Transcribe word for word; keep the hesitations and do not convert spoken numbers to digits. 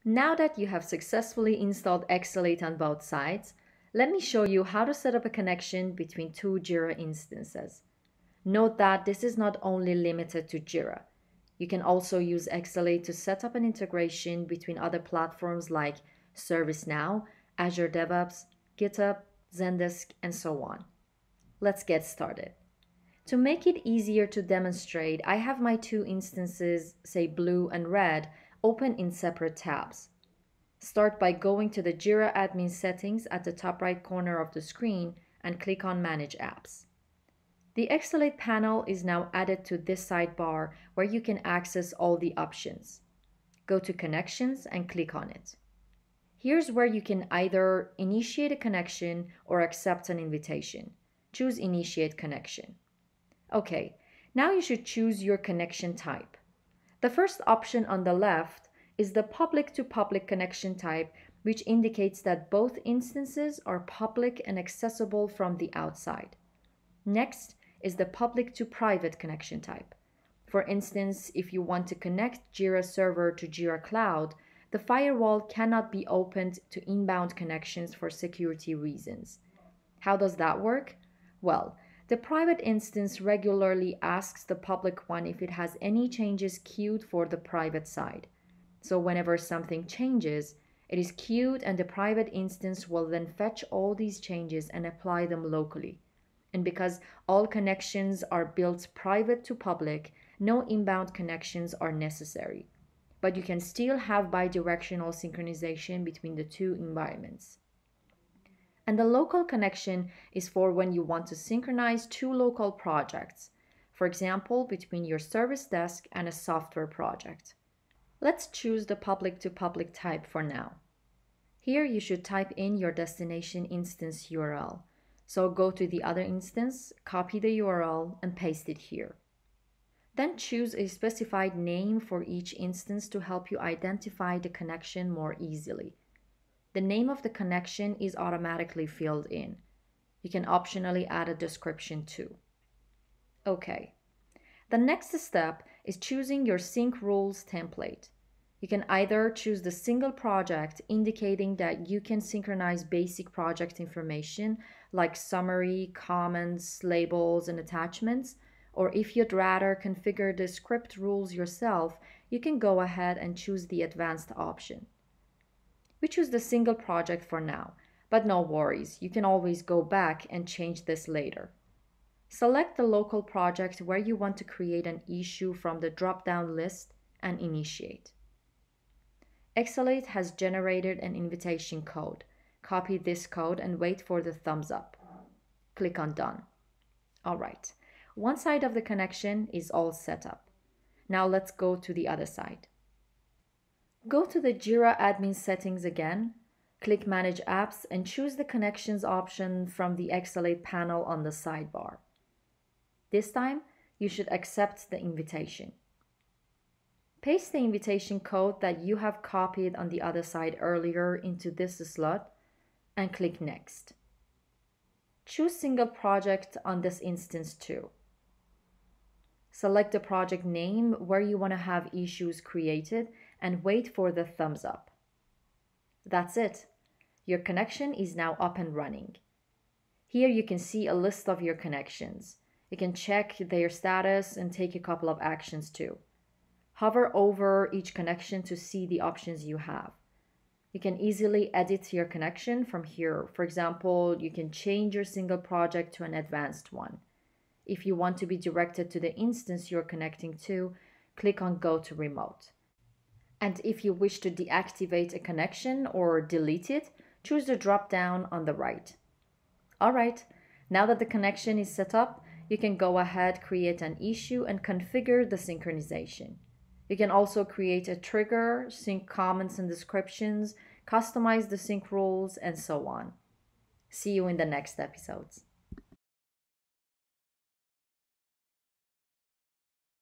Now that you have successfully installed Exalate on both sides, let me show you how to set up a connection between two Jira instances. Note that this is not only limited to Jira. You can also use Exalate to set up an integration between other platforms like ServiceNow, Azure DevOps, GitHub, Zendesk, and so on. Let's get started. To make it easier to demonstrate, I have my two instances, say blue and red, open in separate tabs. Start by going to the Jira admin settings at the top right corner of the screen and click on Manage Apps. The Exalate panel is now added to this sidebar where you can access all the options. Go to Connections and click on it. Here's where you can either initiate a connection or accept an invitation. Choose Initiate Connection. Okay, now you should choose your connection type. The first option on the left is the public-to-public connection type, which indicates that both instances are public and accessible from the outside. Next is the public-to-private connection type. For instance, if you want to connect Jira Server to Jira Cloud, the firewall cannot be opened to inbound connections for security reasons. How does that work? Well, the private instance regularly asks the public one if it has any changes queued for the private side. So whenever something changes, it is queued and the private instance will then fetch all these changes and apply them locally. And because all connections are built private to public, no inbound connections are necessary. But you can still have bidirectional synchronization between the two environments. And the local connection is for when you want to synchronize two local projects, for example, between your service desk and a software project. Let's choose the public-to-public type for now. Here you should type in your destination instance U R L. So go to the other instance, copy the U R L, and paste it here. Then choose a specified name for each instance to help you identify the connection more easily. The name of the connection is automatically filled in. You can optionally add a description too. Okay. The next step is choosing your sync rules template. You can either choose the single project, indicating that you can synchronize basic project information like summary, comments, labels, and attachments, or if you'd rather configure the script rules yourself, you can go ahead and choose the advanced option. We choose the single project for now, but no worries, you can always go back and change this later. Select the local project where you want to create an issue from the drop-down list and initiate. Exalate has generated an invitation code. Copy this code and wait for the thumbs up. Click on Done. All right, one side of the connection is all set up. Now let's go to the other side. Go to the Jira admin settings again, click Manage Apps and choose the Connections option from the Exalate panel on the sidebar. This time, you should accept the invitation. Paste the invitation code that you have copied on the other side earlier into this slot and click Next. Choose Single Project on this instance too. Select the project name where you want to have issues created and wait for the thumbs up. That's it. Your connection is now up and running. Here you can see a list of your connections. You can check their status and take a couple of actions too. Hover over each connection to see the options you have. You can easily edit your connection from here. For example, you can change your single project to an advanced one. If you want to be directed to the instance you're connecting to, click on Go to Remote. And if you wish to deactivate a connection or delete it, choose the drop-down on the right. All right, now that the connection is set up, you can go ahead, create an issue, and configure the synchronization. You can also create a trigger, sync comments and descriptions, customize the sync rules, and so on. See you in the next episodes.